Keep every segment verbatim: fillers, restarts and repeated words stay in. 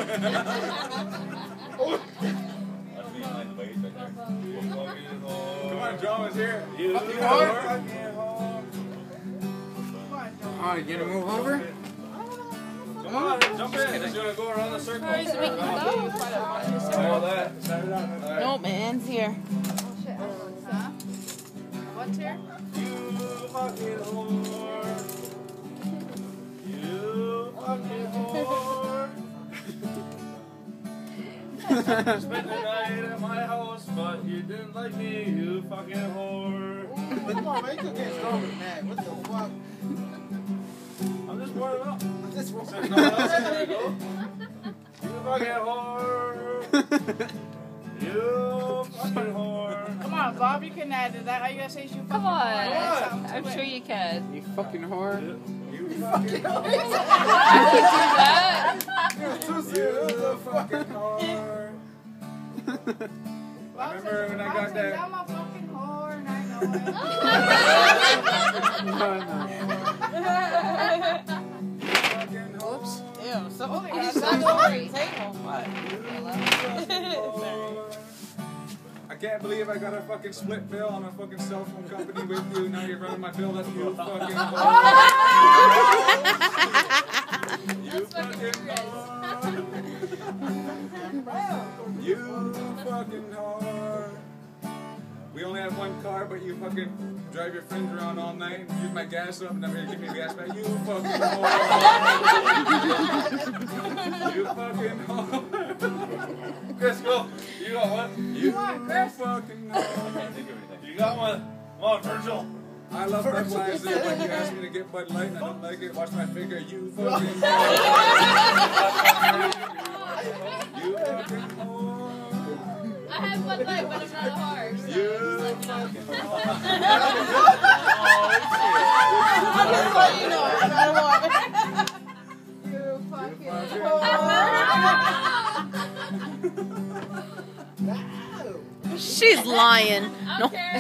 Come on, drama's here. You fucking whore. Oh, you gonna move over? Come on, jump in. Just gonna go around the circle. Where is it we can go? All that. No, my hand's here. Oh shit. Huh? What's here? You fucking whore. You fucking whore. Spent the night at my house, but you didn't like me, you fucking whore. Come on, man, you can't start with that. What the fuck? I'm just warming up. I'm just There's no one else there to go. You fucking whore. You fucking whore. Come on, Bob, you can add to that. All you gotta say is you fucking Come on. whore. I'm sure you can. You fucking whore. You, you fucking whore. You fucking whore. I remember when I got that. I'm a fucking whore and I know it. Oops. Ew, somebody Oh, got it's that not on the table. I can't believe I got a fucking split bill on a fucking cell phone company with you. Now you're running my bill. That's you fucking whore. You fucking whore. You fucking whore. We only have one car, but you fucking drive your friends around all night and use my gas up and never give me gas back. You fucking whore. You fucking whore. Chris, go. You got one? You Come on, Chris. fucking whore. You got one. Come on, Virgil. I love Budweiser. Like you asked me to get Bud Light and I don't like it. Watch my finger. You fucking whore. You fucking whore. I have Bud Light, but I'm not a horse. So You fucking whore. I'm just letting you know. I'm not a woman. You fucking fucking whore. She's lying. I'm No. Karen.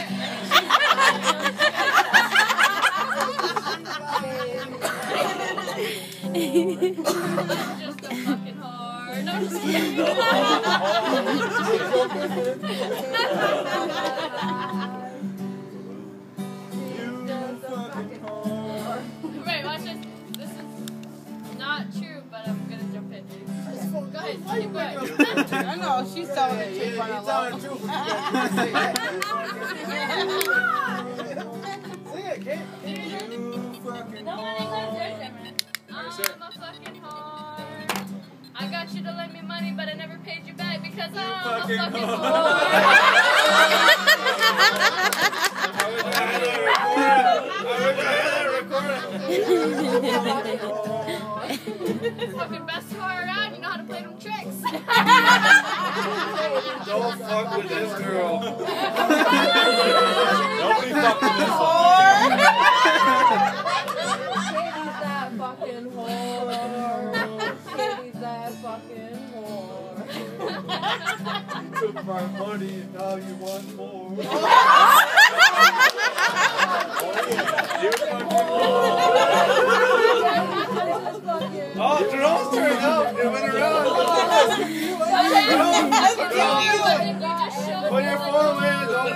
I'm just a fucking whore. No, I'm just kidding. Wait, watch this. This is not true, but I'm gonna jump in. Go ahead, keep going. I know, she's telling the truth on her level. Nobody goes there, Simon. I'm a fucking whore. I got you to lend me money, but I never paid you back because I'm a fucking fucking whore. fucking best whore around. You know how to play them tricks. Don't fuck with this girl. Nobody fuck with this one. Katie's that fucking whore. Katie's that fucking whore. Took my money and now you want more. Oh, Jerome's turn up. It went around. Put your forehead on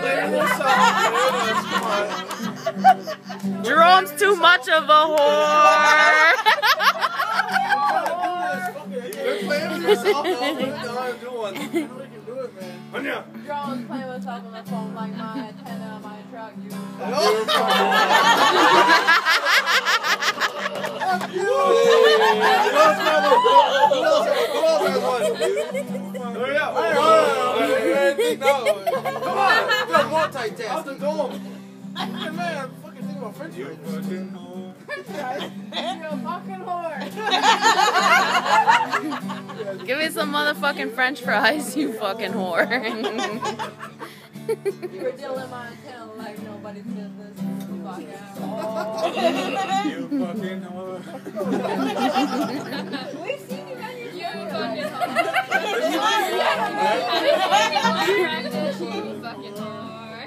there. Come on. Jerome's too much of a whore. Quit playing with yourself. Don't know how to do one. You can do it, man. Anya. Drone's playing with top on the phone like my antenna on my truck. You Hurry up. Come on. Do a multitask. Out the dome. Hey, man, I'm fucking thinking about French. You fucking whore. You're a fucking whore. Give me some motherfucking French fries, you fucking whore. You were dealing my antenna like nobody's business. Fuck out. You fucking whore. We've seen you guys. You fucking whore. You fucking whore.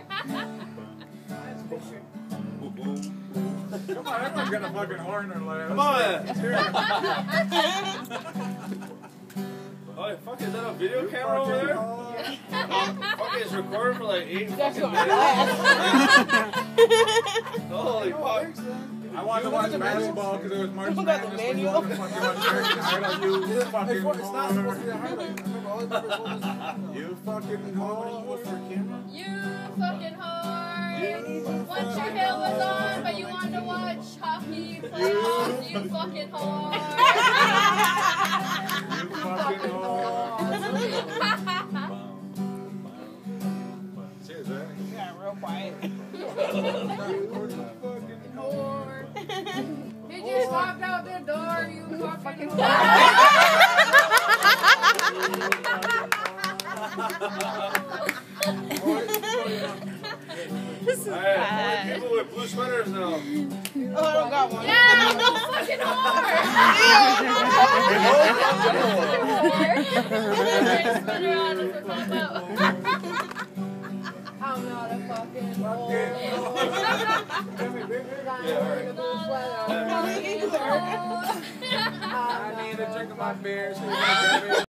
Come on, everyone's got a fucking whore in their life. Come on. Oh, fuck, is that a video camera over there? Fuck, it's recording for like eight fucking your minutes. Holy fuck. I wanted to watch basketball because it was March Madness when you wanted to fucking watch American Idol. You fucking It's not supposed to be a whore. highlight. Remember, all the members told us, You fucking "Oh, whore. for a camera." You fucking whore. Once your hair was on, but you wanted to watch hockey playoffs. You fucking whore. You fucking whore. Cheers, right? Yeah, real quiet. You fucking whore. He just walked out the door, you fucking whore. This is Hey, bad. people with blue sweaters now. Oh, I don't got one. Yeah, no fucking whore. Sweater on if we're talking about. I'm not a fucking whore. Yeah, alright. I'm not a I need a drink of my beer. So you can grab it.